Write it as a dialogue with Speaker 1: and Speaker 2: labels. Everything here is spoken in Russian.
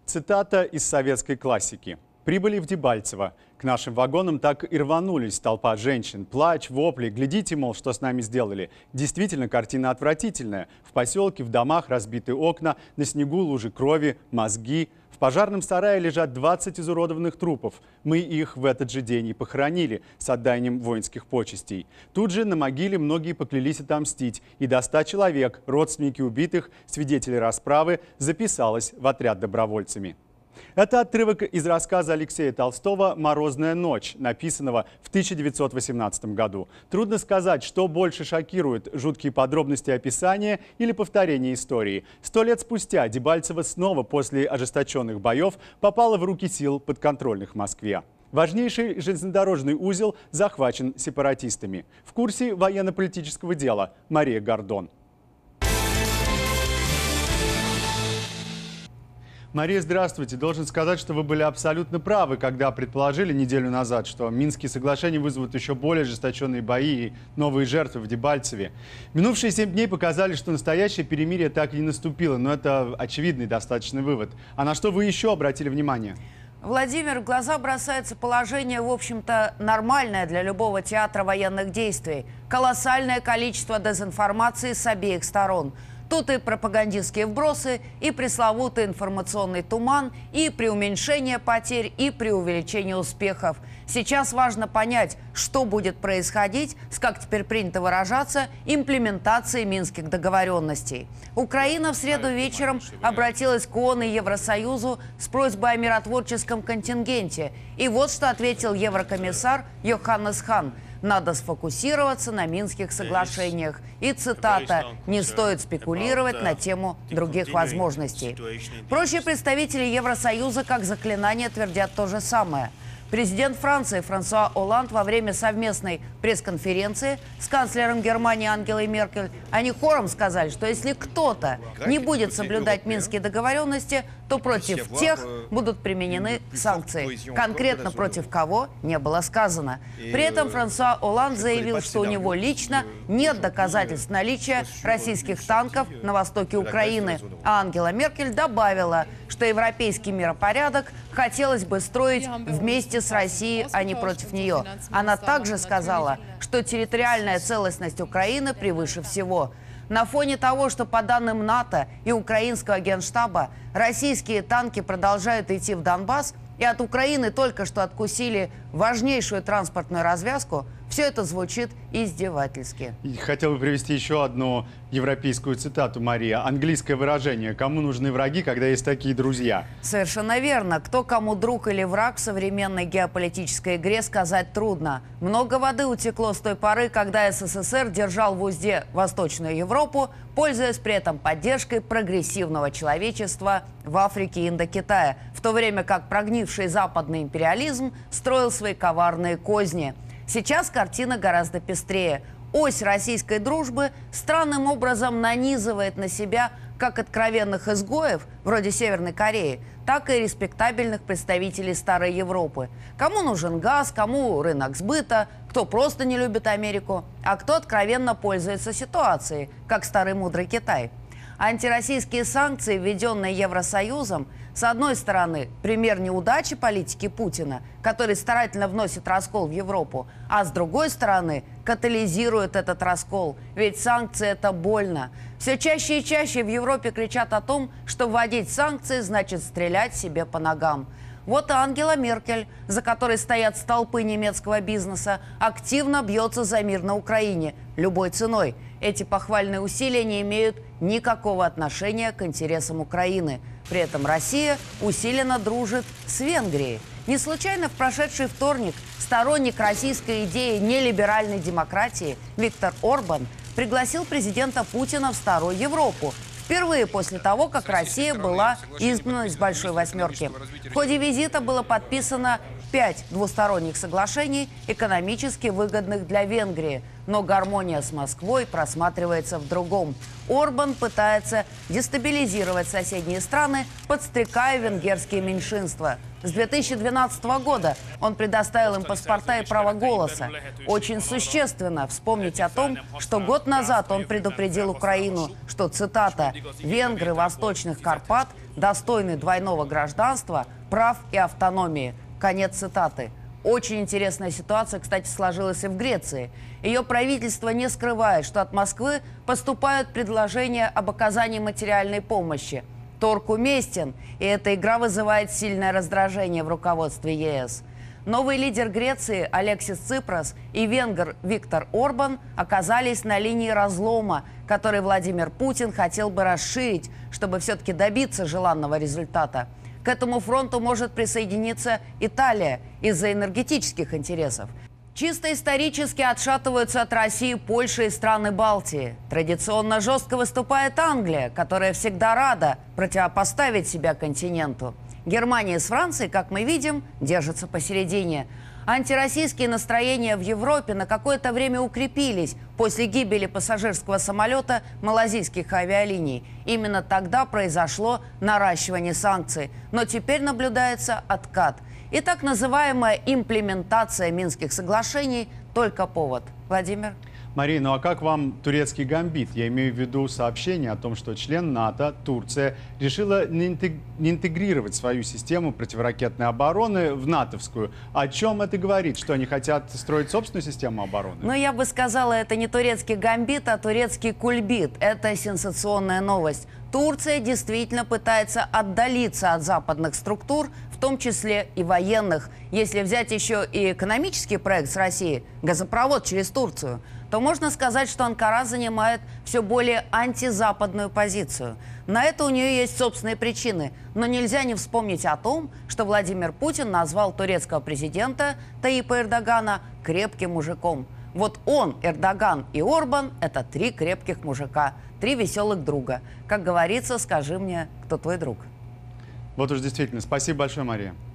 Speaker 1: Цитата из советской классики. «Прибыли в Дебальцево. К нашим вагонам так и рванулись толпа женщин. Плач, вопли. Глядите, мол, что с нами сделали. Действительно, картина отвратительная. В поселке, в домах разбиты окна, на снегу лужи крови, мозги. В пожарном сарае лежат 20 изуродованных трупов. Мы их в этот же день и похоронили с отданием воинских почестей. Тут же на могиле многие поклялись отомстить. И до 100 человек, родственники убитых, свидетели расправы, записалось в отряд добровольцами». Это отрывок из рассказа Алексея Толстого «Морозная ночь», написанного в 1918 году. Трудно сказать, что больше шокирует – жуткие подробности описания или повторение истории. 100 лет спустя Дебальцево снова после ожесточенных боев попало в руки сил, подконтрольных Москве. Важнейший железнодорожный узел захвачен сепаратистами. В курсе военно-политического дела Мария Гордон. Мария, здравствуйте. Должен сказать, что вы были абсолютно правы, когда предположили неделю назад, что Минские соглашения вызовут еще более ожесточенные бои и новые жертвы в Дебальцеве. Минувшие 7 дней показали, что настоящее перемирие так и не наступило, но это очевидный достаточный вывод. А на что вы еще обратили внимание?
Speaker 2: Владимир, в глаза бросается положение, в общем-то, нормальное для любого театра военных действий. Колоссальное количество дезинформации с обеих сторон. Тут и пропагандистские вбросы, и пресловутый информационный туман, и преуменьшение потерь, и преувеличение успехов. Сейчас важно понять, что будет происходить с, как теперь принято выражаться, имплементацией минских договоренностей. Украина в среду вечером обратилась к ООН и Евросоюзу с просьбой о миротворческом контингенте. И вот что ответил еврокомиссар Йоханнес Хан. Надо сфокусироваться на Минских соглашениях. И цитата: «Не стоит спекулировать на тему других возможностей». Прочие представители Евросоюза как заклинание твердят то же самое. Президент Франции Франсуа Олланд во время совместной пресс-конференции с канцлером Германии Ангелой Меркель, они хором сказали, что если кто-то не будет соблюдать минские договоренности, то против тех будут применены санкции. Конкретно против кого не было сказано. При этом Франсуа Олланд заявил, что у него лично нет доказательств наличия российских танков на востоке Украины. А Ангела Меркель добавила, что европейский миропорядок хотелось бы строить вместе с Россией, а не против нее. Она также сказала, что территориальная целостность Украины превыше всего. На фоне того, что по данным НАТО и украинского генштаба российские танки продолжают идти в Донбасс, и от Украины только что откусили важнейшую транспортную развязку, все это звучит издевательски.
Speaker 1: Хотел бы привести еще одну европейскую цитату, Мария. Английское выражение: «Кому нужны враги, когда есть такие друзья?»
Speaker 2: Совершенно верно. Кто кому друг или враг в современной геополитической игре, сказать трудно. Много воды утекло с той поры, когда СССР держал в узде Восточную Европу, пользуясь при этом поддержкой прогрессивного человечества в Африке и Индокитае, в то время как прогнивший западный империализм строил свои коварные козни. Сейчас картина гораздо пестрее. Ось российской дружбы странным образом нанизывает на себя как откровенных изгоев, вроде Северной Кореи, так и респектабельных представителей Старой Европы. Кому нужен газ, кому рынок сбыта, кто просто не любит Америку, а кто откровенно пользуется ситуацией, как старый мудрый Китай. Антироссийские санкции, введенные Евросоюзом, с одной стороны, пример неудачи политики Путина, который старательно вносит раскол в Европу, а с другой стороны, катализирует этот раскол. Ведь санкции – это больно. Все чаще и чаще в Европе кричат о том, что вводить санкции значит стрелять себе по ногам. Вот и Ангела Меркель, за которой стоят столпы немецкого бизнеса, активно бьется за мир на Украине любой ценой. Эти похвальные усилия не имеют никакого отношения к интересам Украины. При этом Россия усиленно дружит с Венгрией. Не случайно в прошедший вторник сторонник российской идеи нелиберальной демократии Виктор Орбан пригласил президента Путина в Старую Европу. Впервые после того, как Россия была изгнана из Большой Восьмерки. В ходе визита было подписано 5 двусторонних соглашений, экономически выгодных для Венгрии. Но гармония с Москвой просматривается в другом. Орбан пытается дестабилизировать соседние страны, подстрекая венгерские меньшинства. С 2012 года он предоставил им паспорта и право голоса. Очень существенно вспомнить о том, что год назад он предупредил Украину, что, цитата, «венгры Восточных Карпат достойны двойного гражданства, прав и автономии». Конец цитаты. Очень интересная ситуация, кстати, сложилась и в Греции. Ее правительство не скрывает, что от Москвы поступают предложения об оказании материальной помощи. Торг уместен, и эта игра вызывает сильное раздражение в руководстве ЕС. Новый лидер Греции Алексис Ципрас и венгр Виктор Орбан оказались на линии разлома, который Владимир Путин хотел бы расширить, чтобы все-таки добиться желанного результата. К этому фронту может присоединиться Италия из-за энергетических интересов. Чисто исторически отшатываются от России Польша и страны Балтии. Традиционно жестко выступает Англия, которая всегда рада противопоставить себя континенту. Германия с Францией, как мы видим, держатся посередине. Антироссийские настроения в Европе на какое-то время укрепились после гибели пассажирского самолета малазийских авиалиний. Именно тогда произошло наращивание санкций. Но теперь наблюдается откат. И так называемая имплементация Минских соглашений – только повод. Владимир?
Speaker 1: Мария, ну а как вам турецкий гамбит? Я имею в виду сообщение о том, что член НАТО, Турция, решила не интегрировать свою систему противоракетной обороны в натовскую. О чем это говорит? Что они хотят строить собственную систему обороны?
Speaker 2: Ну, я бы сказала, это не турецкий гамбит, а турецкий кульбит. Это сенсационная новость. Турция действительно пытается отдалиться от западных структур, в том числе и военных. Если взять еще и экономический проект с Россией, газопровод через Турцию, то можно сказать, что Анкара занимает все более антизападную позицию. На это у нее есть собственные причины. Но нельзя не вспомнить о том, что Владимир Путин назвал турецкого президента Таипа Эрдогана крепким мужиком. Вот он, Эрдоган и Орбан – это три крепких мужика, три веселых друга. Как говорится, скажи мне, кто твой друг.
Speaker 1: Вот уж действительно. Спасибо большое, Мария.